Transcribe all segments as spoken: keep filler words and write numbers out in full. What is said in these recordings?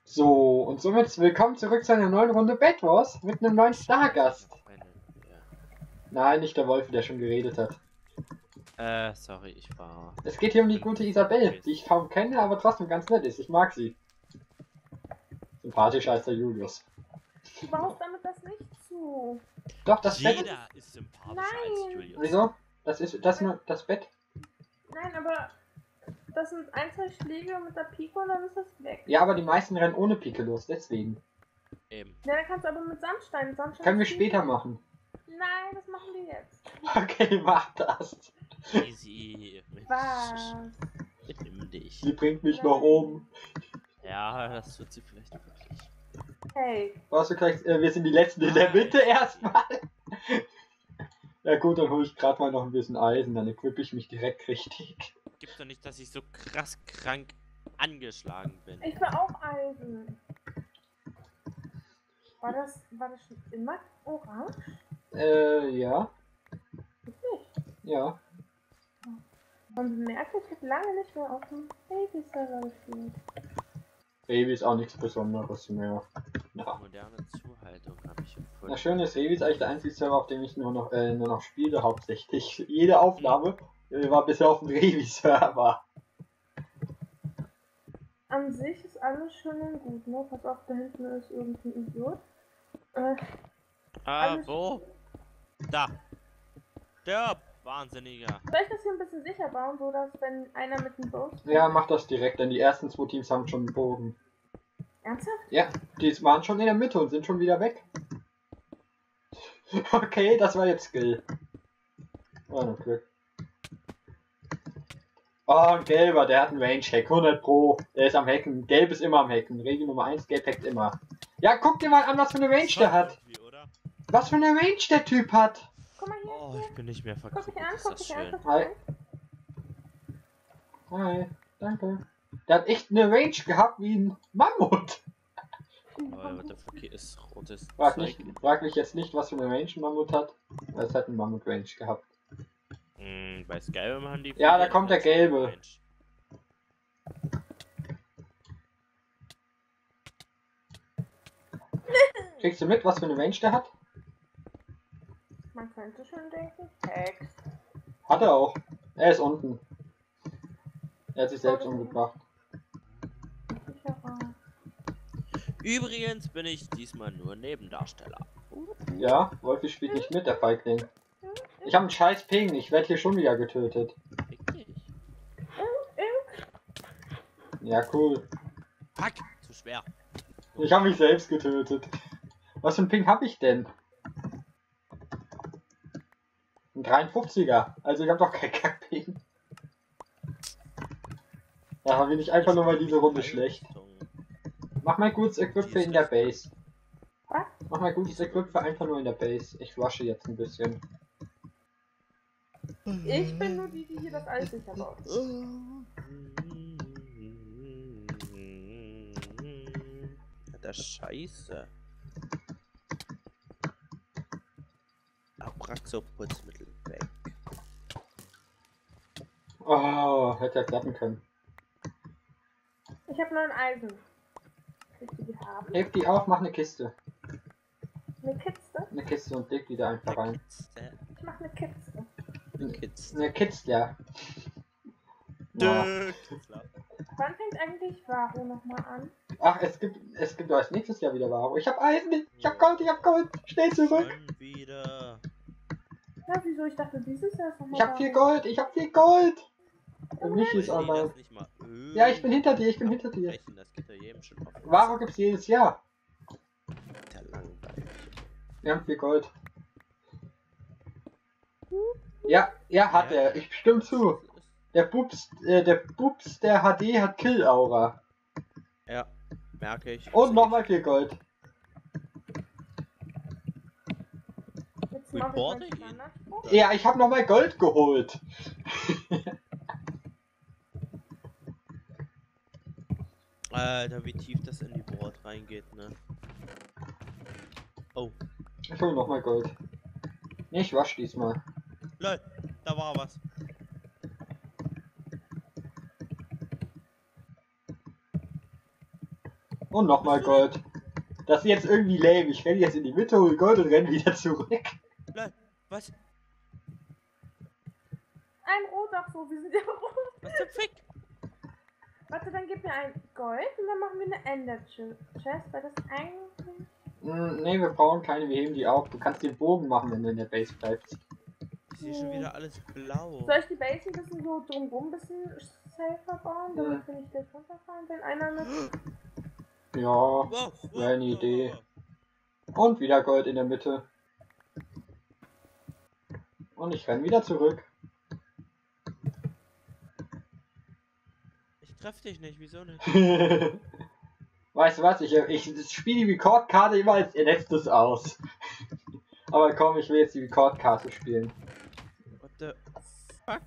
So, und somit willkommen zurück zu einer neuen Runde Bed Wars mit einem neuen Stargast. Nein, nicht der Wolf, der schon geredet hat. Äh, sorry, ich war... Es geht hier um die gute Isabel, die ich kaum kenne, aber trotzdem ganz nett ist. Ich mag sie. Sympathischer als der Julius. Du baust damit das nicht zu. Doch, das Jeder Bett... ist sympathischer Nein. als Julius. Wieso? Das ist das nur das Bett? Nein, aber das sind ein, zwei Schläge mit der Pike und dann ist das weg. Ja, aber die meisten rennen ohne Pike los, deswegen. Eben. Ja, dann kannst du aber mit Sandstein. Sandstein Können wir ist später machen. Nein, das machen wir jetzt. Okay, mach das. Easy. Was? Nimm dich. Sie bringt mich noch um. Ja, das wird sie vielleicht wirklich. Hey. Was, du kriegst, äh, wir sind die Letzten in der Nein. Mitte erstmal. Ja gut, dann hole ich gerade mal noch ein bisschen Eisen, dann equippe ich mich direkt richtig. Gibt's doch nicht, dass ich so krass krank angeschlagen bin. Ich will auch Eisen. War das, war das schon immer orange? Äh, ja. Wirklich? Ja. Man merkt, ich habe lange nicht mehr auf dem Baby-Server gespielt. Baby ist auch nichts Besonderes mehr. Ja. Moderne Zuhaltung habe ich gefunden. Na schön ist, Revi ist eigentlich der einzige Server, auf dem ich nur noch, äh, nur noch spiele, hauptsächlich. Jede Aufnahme äh, war bisher auf dem Revi-Server. An sich ist alles schön und gut, ne? Pass auf, da hinten ist irgendein Idiot. Äh, Ah, alles- wo? Da. Der Wahnsinniger. Soll ich das hier ein bisschen sicher bauen, so dass wenn einer mit dem Bow... Ja, mach das direkt, denn die ersten zwei Teams haben schon einen Bogen. Ernsthaft? Ja, die waren schon in der Mitte und sind schon wieder weg. Okay, das war jetzt Skill. Oh, no Glück. Oh, ein Gelber, der hat einen Range-Hack, hundert Pro. Der ist am Hacken. Gelb ist immer am Hacken. Regel Nummer eins, Gelb hackt immer. Ja, guck dir mal an, was für eine Range der hat. Irgendwie, oder? Was für eine Range der Typ hat. Guck mal hier, Oh, hier. ich bin nicht mehr Guck verguckt. mich an, Ist guck das mich an, schön. guck mich Hi. an. Hi, danke. Der hat echt eine Range gehabt wie ein Mammut. Aber what the fuck, hier ist rotes Frag, Zeug. nicht, frag mich jetzt nicht, was für eine Range ein Mammut hat. Weil es hat eine Mammut-Range gehabt. Hm, bei Skyrim haben die... Ja, da kommt der Gelbe. Mensch. Kriegst du mit, was für eine Range der hat? Man könnte schon denken, Hex. Hat er auch. Er ist unten. Er hat sich selbst umgebracht. Sicherer. Übrigens bin ich diesmal nur Nebendarsteller. Ja, Wolfi spielt nicht mit, der Feigling. Ich habe einen scheiß Ping, ich werde hier schon wieder getötet. Richtig. Ja, cool. Fuck, zu schwer. Ich habe mich selbst getötet. Was für ein Ping habe ich denn? Ein dreiundfünfziger. Also ich habe doch kein Kack-Ping. Ja, bin ich einfach nur mal diese Runde schlecht. Mach mal gutes Equip für in der Base. Was? Mach mal gutes Equip für einfach nur in der Base. Ich rushe jetzt ein bisschen. Ich bin nur die, die hier das alles sicher baut. Das Scheiße. Abraxo-Putzmittel weg. Oh, hätte ja klappen können. Ich habe nur ein Eisen. Willst du die haben? Heb die auf, mach eine Kiste. Eine Kiste? Eine Kiste und leg die da einfach rein. Ich mach eine Kiste. Kids. Eine Kiste, ja. Ja. Wann fängt eigentlich Varo nochmal an? Ach, es gibt, es gibt als nächstes Jahr wieder Ware. Ich hab Eisen, ich hab Gold, ich hab Gold. Schnell zurück. Schon wieder. Ja, wieso? Ich dachte, dieses Jahr ist nochmal Ich hab viel Gold, ich hab viel Gold. Für mich ist Nee, online. das nicht mal. Ja, ich bin hinter dir, ich bin hinter dir. Brechen, das geht ja jedem schon auf. Ware gibt's jedes Jahr. Der langweilig. Wir haben viel Gold. Ja, ja, hat er. Ich stimme zu. Der Bubs, äh, der Bubs, der H D hat Kill-Aura. Ja, merke ich. Und nochmal viel Gold. Jetzt mach ich Reporte meinen ihn. Standardspruch. Ja, ich hab nochmal Gold geholt. Alter, wie tief das in die Board reingeht, ne? Oh, Ich hol nochmal Gold. Nee, ich wasch diesmal. lol, da war was. Und nochmal Gold. Das ist jetzt irgendwie lame. Ich renne jetzt in die Mitte, hol Gold und renne wieder zurück. Nein, was? Ein Rot, ach so, wir sind ja rot. Was zum Fick? Warte, dann gib mir ein Gold und dann machen wir eine Ender Chest, weil das eigentlich... Hm, nee, wir brauchen keine, wir heben die auf. Du kannst den Bogen machen, wenn du in der Base bleibst. Ich sehe schon wieder alles blau. Soll ich die Base ein bisschen so drumherum ein bisschen safer bauen, damit wir nicht gleich runterfallen, wenn einer mit... Ja, Wow, wow, wäre eine wow, Idee. wow. Und wieder Gold in der Mitte. Und ich renne wieder zurück. Ich treff dich nicht, wieso nicht? Weißt du was, ich, ich spiele die Rekordkarte immer als letztes aus. Aber komm, ich will jetzt die Rekordkarte spielen. What the fuck?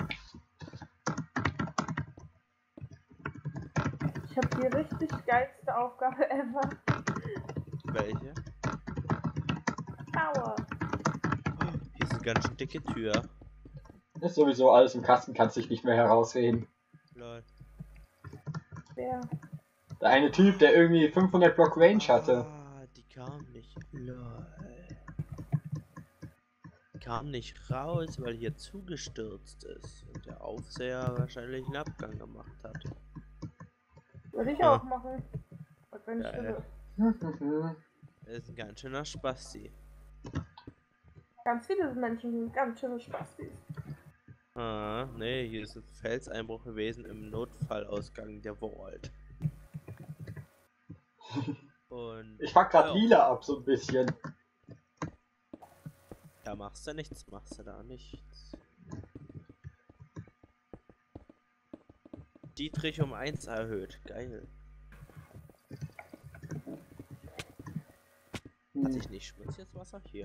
Ich hab die richtig geilste Aufgabe ever. Welche? Tower. Hier ist eine ganz schön dicke Tür. Ist sowieso alles im Kasten, kannst dich nicht mehr herausreden. Lol. Wer? Der eine Typ, der irgendwie fünfhundert Block Range hatte. Ah, die kam nicht. Lol. Die kam nicht raus, weil hier zugestürzt ist. Und der Aufseher wahrscheinlich einen Abgang gemacht hat. Würde ich Ja. auch machen. Und wenn ich Geil. würde. Er ist ein ganz schöner Spasti. Ganz viele Menschen sind ganz schöne Spastis. Ah, nee, hier ist ein Felseinbruch gewesen im Notfallausgang der Vault. Und Ich fuck grad ja, lila ab, so ein bisschen. da machst du nichts, machst du da nichts. Dietrich um eins erhöht, geil. Hatte ich nicht Schmutz jetzt Wasser? Hier.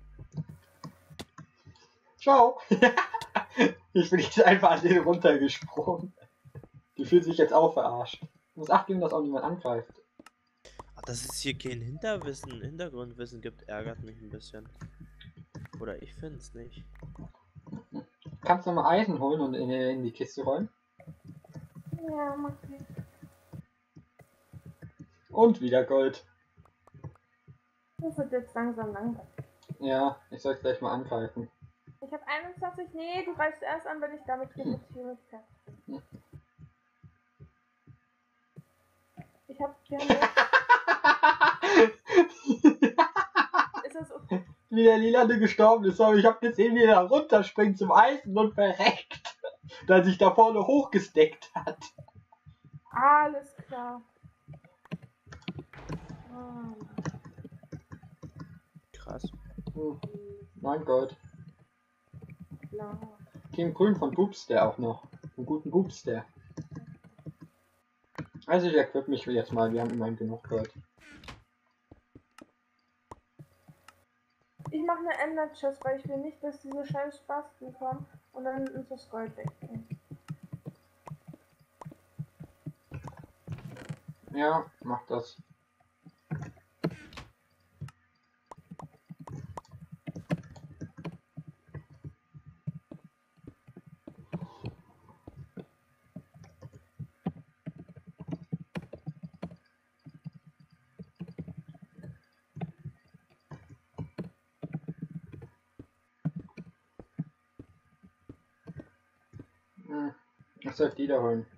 Ciao! Ich bin jetzt einfach an den runtergesprungen. Die fühlt sich jetzt auch verarscht. Du musst acht geben, dass auch niemand angreift. Ach, dass es hier kein Hinterwissen, Hintergrundwissen gibt, ärgert mich ein bisschen. Oder ich find's nicht. Kannst du mal Eisen holen und in, in die Kiste räumen? Ja, mach ich. Und wieder Gold. Das wird jetzt langsam langweilig. Ja, ich soll gleich mal angreifen. Ich habe einundzwanzig. Nee, du greifst erst an, wenn ich damit genug Tiere fertig bin. Ich hab gerne. Ist das okay? Wie der Lilande gestorben ist, aber ich habe gesehen, wie er da runterspringt zum Eisen und verreckt. Da er sich da vorne hochgesteckt hat. Alles klar. Ah, Krass. Hm, mein Gott. klar. Team Grün von Boobster auch noch. Einen guten Boobster. Also ich equip mich jetzt mal, wir haben immerhin genug Gold. Ich mache eine Ender Chest, weil ich will nicht, dass diese scheiß Spasten kommen und dann uns das Gold wegnehmen. Ja, mach das. Hm, ich soll die da holen.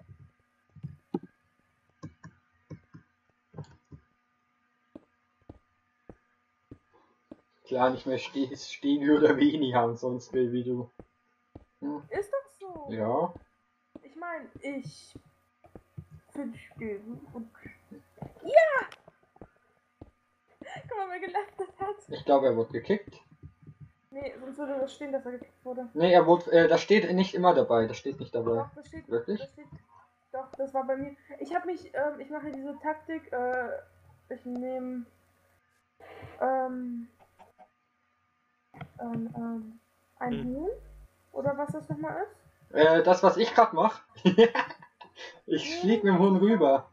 Klar, nicht mehr ste stehen oder weniger und sonst will wie du. Hm, Ist doch so. ja. Ich meine, ich finde stehen und. Ja! Guck mal, wer gelacht hat. Ich glaube, er wurde gekickt. Nee, sonst würde das stehen, dass er gekickt wurde. Nee, er wurde, äh, das steht nicht immer dabei. Das steht nicht dabei. Doch, das steht. Wirklich? Das steht. Doch, das war bei mir. Ich habe mich, ähm, ich mache diese Taktik, äh, ich nehme, ähm, ähm, ähm, ein Hm. Huhn. Oder was das nochmal ist? Äh, das, was ich gerade mache. Ich flieg mit dem Huhn rüber.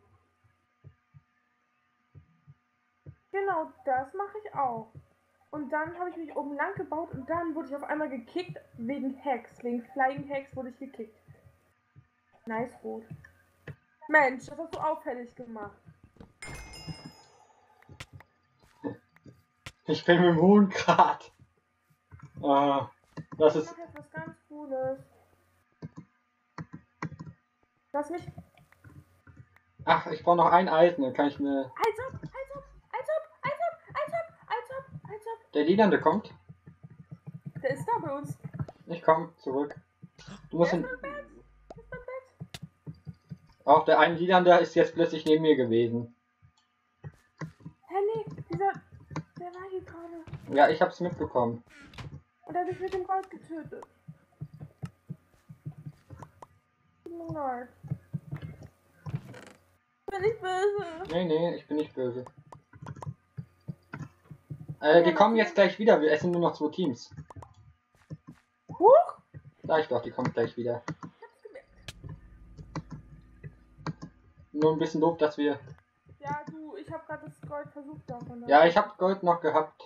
Genau, das mache ich auch. Und dann habe ich mich oben lang gebaut und dann wurde ich auf einmal gekickt wegen Hacks. Wegen Flying Hacks wurde ich gekickt. Nice, Rot. Mensch, das hast du auffällig gemacht. Ich bin mit dem hohen Grad. Äh, das Ich ist. mache jetzt was ganz Cooles. Lass mich. Ach, ich brauche noch ein Eisen, dann kann ich mir. Als ob, als ob, als ob, als ob, als ob, als ob, als ob. Der Lilande kommt. Der ist da bei uns. Ich komme zurück. Du musst Der ihn. ist beim Bett. Der ist beim Bett. Auch der eine Lilande ist jetzt plötzlich neben mir gewesen. Hä, nee, dieser. Der war hier gerade. Ja, ich hab's mitbekommen. Und er hat mich mit dem Gold getötet. Tut mir leid. Ich bin nicht böse. Nee, nee, ich bin nicht böse. Äh, die kommen jetzt gleich wieder. Wir essen nur noch zwei Teams. Huch! Sag ich doch, die kommen gleich wieder. Ich hab's gemerkt. Nur ein bisschen doof, dass wir. Ja, du, ich hab gerade das Gold versucht davon. Ja, ich hab Gold noch gehabt.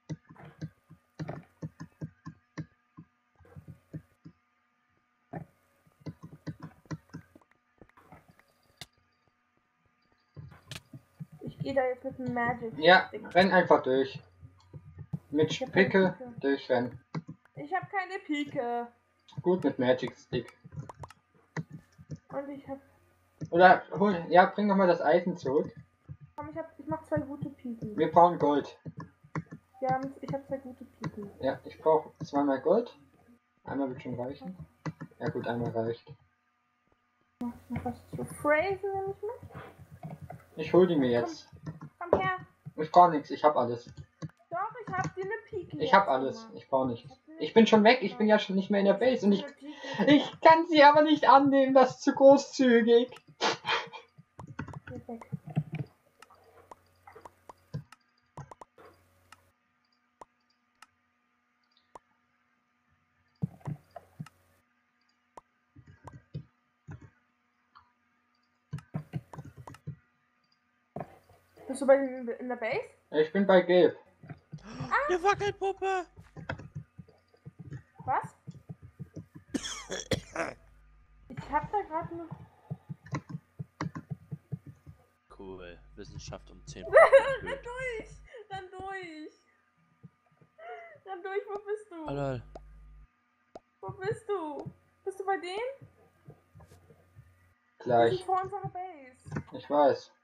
Ich gehe da jetzt mit dem Magic. Ja, Ding. renn einfach durch. Mit Ich hab Picke keine Pike. durchrennen. Ich hab keine Pike. Gut mit Magic Stick. Und ich hab. Oder hol, ja, bring noch mal das Eisen zurück. Komm, ich hab. Ich mach zwei gute Piken. Wir brauchen Gold. Ja, ich hab zwei gute Piken. Ja, ich brauche zweimal Gold. Einmal wird schon reichen. Ja gut, einmal reicht. Noch was zu Phrasen nehme ich mit. Ich hol die mir jetzt. Komm her. Ich brauche nichts, ich hab alles. Doch, ich hab dir eine Pike. Ich jetzt hab alles, gemacht. ich brauche nichts. hab dir eine Ich bin schon weg, ich bin ja schon nicht mehr in der Base und ich, ich kann sie aber nicht annehmen, das ist zu großzügig. Geh weg. Bist du bei den, in der Base? Ich bin bei Gelb. Eine Wackelpuppe! Was? Ich hab da gerade noch. Cool, Wissenschaft um zehn Renn Prozent. durch! Renn durch! Renn durch, wo bist du? Oh lol. Wo bist du? Bist du bei denen? Die Gleich. sind vor unserer Base. Ich weiß.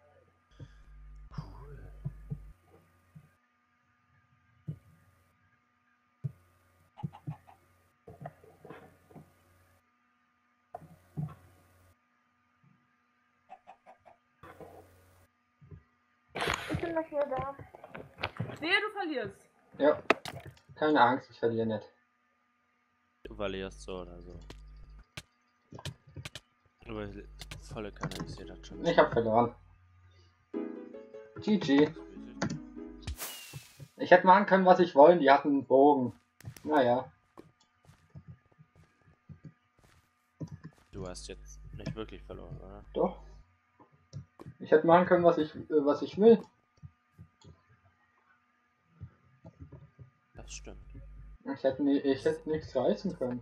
Ich bin gleich wieder da. Wehe, du verlierst. Ja. Keine Angst, ich verliere nicht. Du verlierst so oder so. Aber volle Kanne, ich sehe das schon. Ich hab verloren. G G. Ich hätte machen können, was ich wollen. Die hatten einen Bogen. Naja. Du hast jetzt nicht wirklich verloren, oder? Doch. Ich hätte machen können, was ich, äh, was ich will. Das stimmt. Ich hätte, nie, ich hätte nichts reißen können.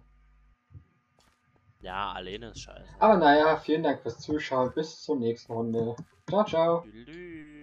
Ja, alleine ist scheiße. Aber naja, vielen Dank fürs Zuschauen. Bis zur nächsten Runde. Ciao, ciao. Tschüss.